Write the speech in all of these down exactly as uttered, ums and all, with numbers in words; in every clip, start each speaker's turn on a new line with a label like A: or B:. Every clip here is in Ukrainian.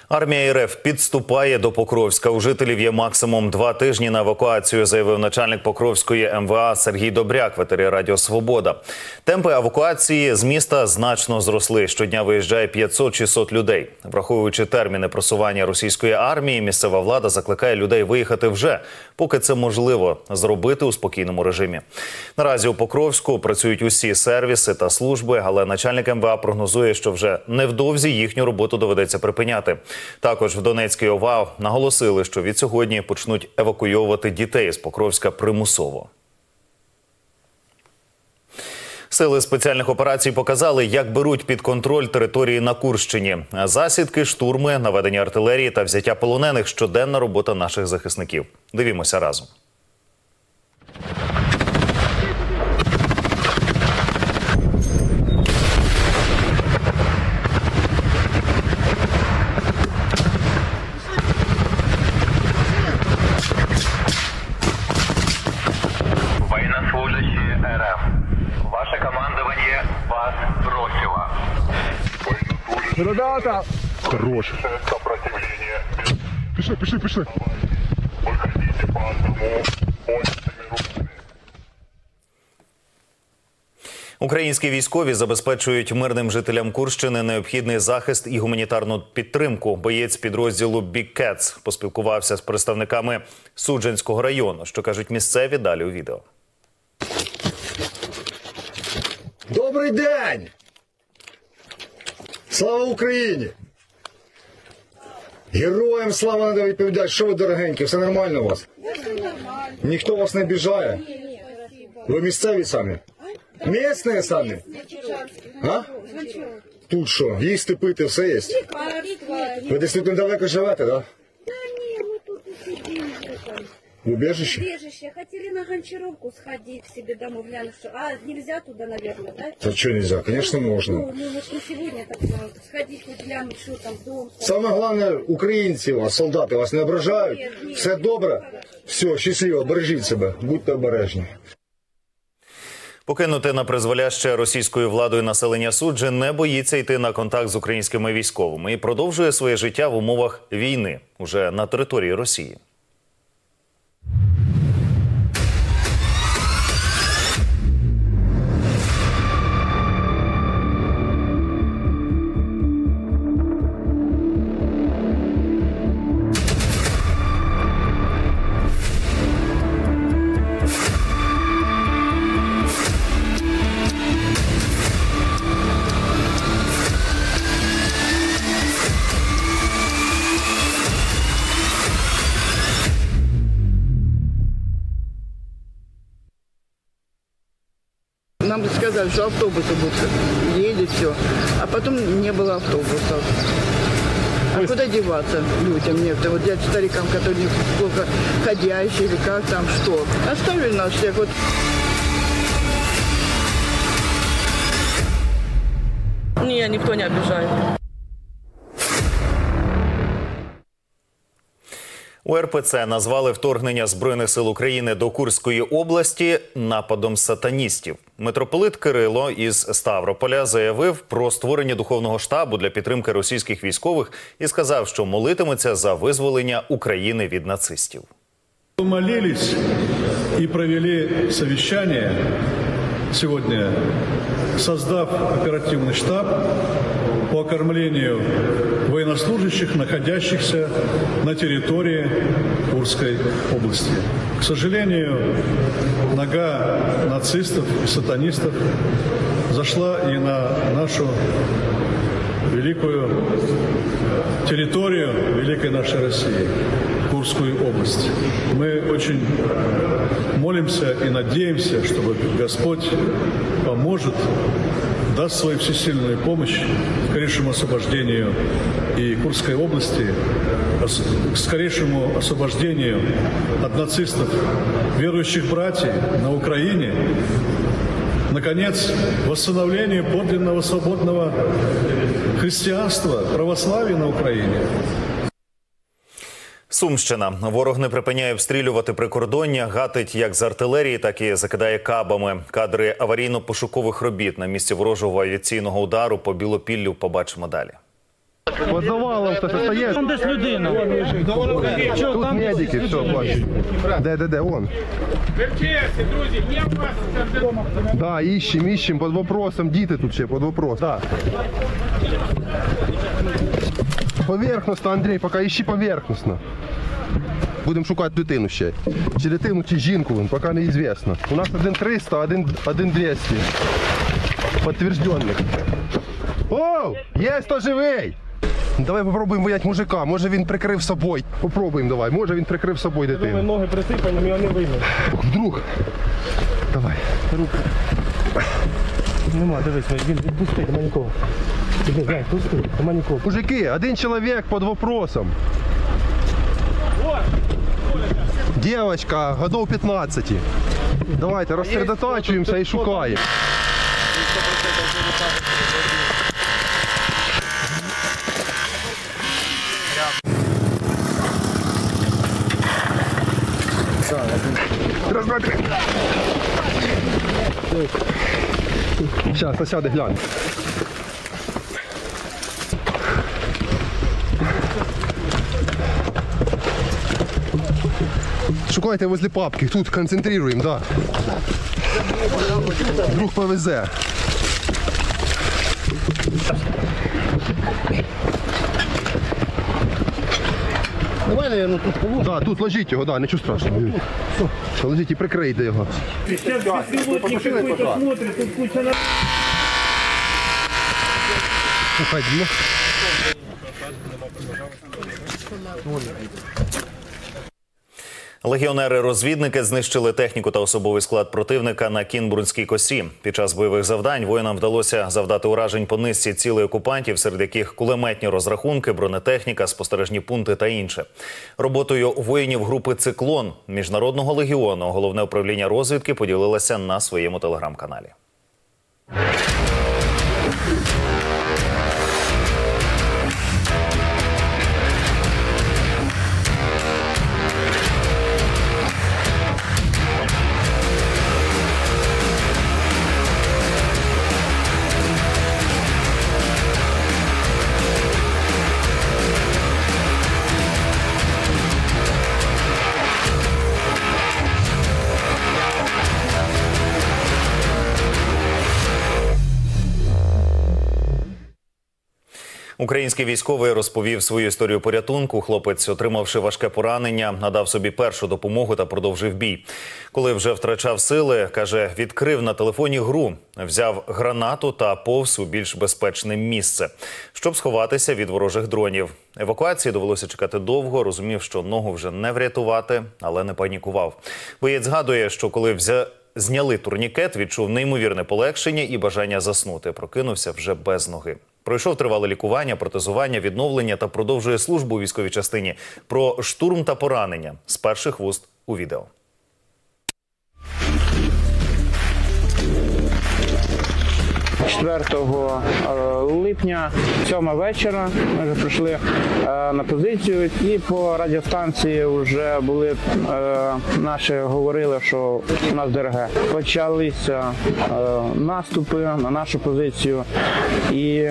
A: Армія РФ підступає до Покровська. У жителів є максимум два тижні на евакуацію, заявив начальник Покровської ем ве а Сергій Добряк в етері Радіо Свобода. Темпи евакуації з міста значно зросли. Щодня виїжджає п'ятсот-шістсот людей. Враховуючи терміни просування російської армії, місцева влада закликає людей виїхати вже, поки це можливо зробити у спокійному режимі. Наразі у Покровську працюють усі сервіси та служби, але начальник ем ве а прогнозує, що вже невдовзі їхню роботу доведеться припиняти. Також в Донецькій ОВА наголосили, що від сьогодні почнуть евакуйовувати дітей з Покровська примусово. Сили спеціальних операцій показали, як беруть під контроль території на Курщині. Засідки, штурми, наведення артилерії та взяття полонених – щоденна робота наших захисників. Дивімося разом.
B: Военнослужащие РФ. Ваше командование вас бросило.
C: Ребята! Хорош.
B: Сопротивление.
C: Пішли, пішли, пішли.
B: Выходите по одному поднятыми руками.
A: Українські військові забезпечують мирним жителям Курщини необхідний захист і гуманітарну підтримку. Боєць підрозділу Big Cats поспілкувався з представниками Суджанського району. Що кажуть місцеві, далі у відео.
D: Добрий день! Слава Україні! Героям слава треба відповідати. Що ви, дорогенькі, все нормально у вас? Ніхто вас не обіжає? Ви місцеві самі? Місцеві самі? А? Тут що, їсти, пити, все є? Ви десь тут недалеко живете, так? В убежище?
E: Убежище. Хотели на Гончаровку сходить к себе домой, глянуть, что... А, нельзя туда, наверное, да?
D: Да что нельзя? Конечно, можно.
E: Ну, ну, вот не сегодня так сразу. Сходить, хоть глянуть, что там, дом.
D: Саме головне, українці вас, солдати вас не ображають? Все добре? Все, щасливо, бережіть себе, будьте обережні.
A: Покинути на призволяще російською владою населення Суджі не боїться йти на контакт з українськими військовими і продовжує своє життя в умовах війни, уже на території Росії.
F: Нам сказали, что автобусы будут, едет все, а потом не было автобусов. А куда деваться людям некоторым, вот взять старикам, которые плохо ходящие или как там, что. Оставили нас всех вот.
G: Не, никто не обижает.
A: У ер пе це назвали вторгнення Збройних сил України до Курської області нападом сатаністів. Митрополит Кирило із Ставрополя заявив про створення духовного штабу для підтримки російських військових і сказав, що молитиметься за визволення України від нацистів.
H: Молились и провели совещание сегодня, создав оперативный штаб по окормлению военнослужащих, находящихся на территории Курской области. К сожалению, нога нацистов и сатанистов зашла и на нашу великую территорию великой нашей России, Курскую область. Мы очень молимся и надеемся, чтобы Господь поможет, даст свою всесильную помощь к скорейшему освобождению и Курской области, к скорейшему освобождению от нацистов, верующих братьев на Украине, наконец, восстановлению подлинного свободного христианства, православия на Украине.
A: Сумщина. Ворог не припиняє обстрілювати прикордоння, гатить як з артилерії, так і закидає кабами. Кадри аварійно-пошукових робіт на місці ворожого авіаційного удару по Білопіллю побачимо далі.
I: Под завалом хтось стоїть.
J: Там десь людина.
I: Тут медики, все, бачу. Де, де, де, он. Да, іщем, іщем, під вопросом, діти тут ще, під вопросом. Да. Поверхностно, Андрій, поки іщи поверхностно. Будемо шукати дитину ще. Чи дитину, чи жінку, поки неізвісно. У нас один триста, один, один двісті. Підтверджених. О, є хто живий! Давай попробуємо виять мужика, може він прикрив собою. Попробуємо давай, може він прикрив собою дитину.
J: Думаю, ноги присипані, його не видно.
I: Вдруг. Давай.
J: Руку. Нема, дивись, він відпусти, нема нікого. Іди, дай, пусти, нема нікого.
I: Мужики, один чоловік під вопросом. Девочка, годов пятнадцати. Давайте розсередотачуємося і шукаємо. Раз, два, три. Сейчас, сосяди, глянь. Шукайте возле папки, тут концентрируємо, да. Вдруг повезе.
J: Давай, наверное, тут положим.
I: Да, тут ложіть його, да, нічого страшного. Ложіть і прикрийте його.
J: Сейчас беспилотник какой-то смотрит, тут куча на...
I: Уходи.
A: Легіонери-розвідники знищили техніку та особовий склад противника на Кінбурнській косі. Під час бойових завдань воїнам вдалося завдати уражень по низці цілей окупантів, серед яких кулеметні розрахунки, бронетехніка, спостережні пункти та інше. Роботою воїнів групи «Циклон» Міжнародного легіону Головне управління розвідки поділилося на своєму телеграм-каналі. Український військовий розповів свою історію порятунку. Хлопець, отримавши важке поранення, надав собі першу допомогу та продовжив бій. Коли вже втрачав сили, каже, відкрив на телефоні гру, взяв гранату та повз у більш безпечне місце, щоб сховатися від ворожих дронів. Евакуації довелося чекати довго, розумів, що ногу вже не врятувати, але не панікував. Боєць згадує, що коли взяв... зняли турнікет, відчув неймовірне полегшення і бажання заснути. Прокинувся вже без ноги. Пройшов тривале лікування, протезування, відновлення та продовжує службу у військовій частині. Про штурм та поранення з перших вуст у відео.
K: четвертого липня, сьома вечора, ми вже прийшли на позицію і по радіостанції вже були, наші говорили, що у нас ДРГ. Почалися наступи на нашу позицію і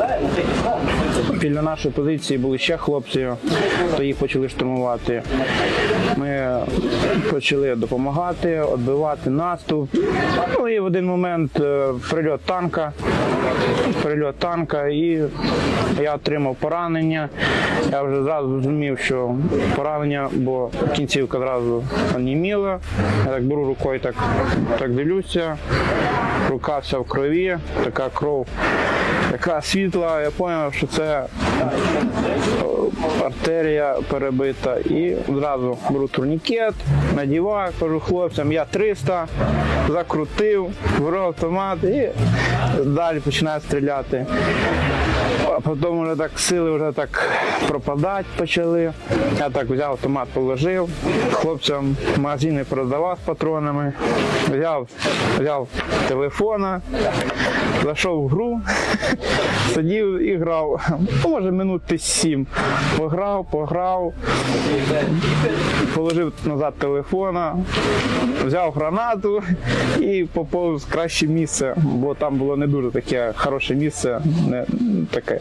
K: біля нашої позиції були ще хлопці, то їх почали штурмувати. Ми почали допомагати, відбивати наступ. Ну і в один момент прильот танка. Прильот танка, і я отримав поранення. Я вже зразу зрозумів, що поранення, бо кінцівка одразу оніміла. Я так беру рукою, так, так дивлюся, рука вся в крові, така кров, така світла. Я зрозумів, що це артерія перебита. І одразу беру турнікет, надіваю, кажу хлопцям, я триста, закрутив, беру автомат і далі починаю стріляти. А потім вже так сили вже так пропадати почали. Я так взяв автомат, положив, хлопцям магазини продавав з патронами, взяв, взяв телефона, зайшов в гру, сидів і грав, може минут сім. Пограв, пограв, положив назад телефона, взяв гранату і поповз в краще місце, бо там було не дуже таке хороше місце, не, таке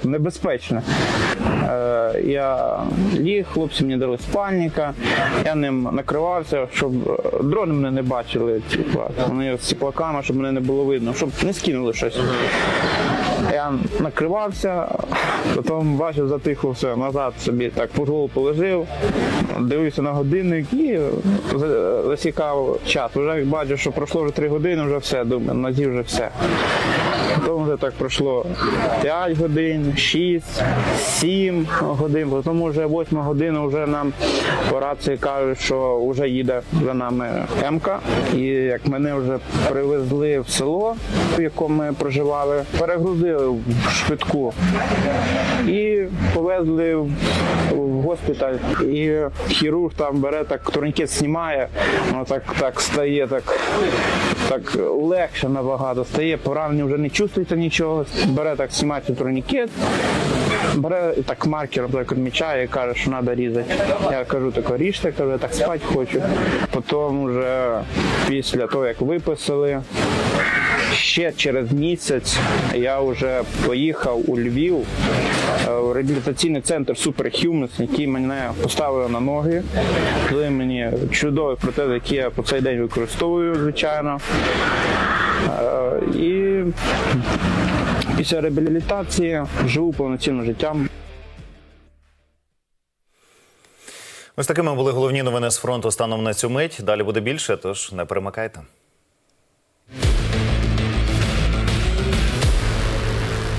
K: небезпечне. Е, я ліг, хлопці мені дали спальника, я ним накривався, щоб дрони мене не бачили, типу, вони з ціплаками, щоб мене не було видно, щоб не скинули щось. Я накривався, потім бачив, затихло все, назад собі так по голову положив, дивився на годинник і засікав час. Вже як бачив, що пройшло вже три години, вже все, думаю, на зі вже все. Потім вже так пройшло п'ять годин, шість, сім годин, потім вже восьма година вже нам по рації кажуть, що вже їде за нами М-ка. І як мене вже привезли в село, в якому ми проживали, перегрузили в швидку і повезли в госпіталь. І хірург там бере, так турнікет знімає, воно так, так стає, так, так легше набагато стає, поранення вже не чувствується нічого, бере так, знімає турнікет, бере і так маркером так відмічає і каже, що треба різати. Я кажу, так, ріжте, кажу, я так спати хочу. Потім вже після того, як виписали, ще через місяць я вже поїхав у Львів, в реабілітаційний центр Superhumans, який мене поставив на ноги. Дали мені чудовий протез, який я по цей день використовую, звичайно. І після реабілітації живу повноцінним життям.
A: Ось такими були головні новини з фронту станом на цю мить. Далі буде більше, тож не перемикайте.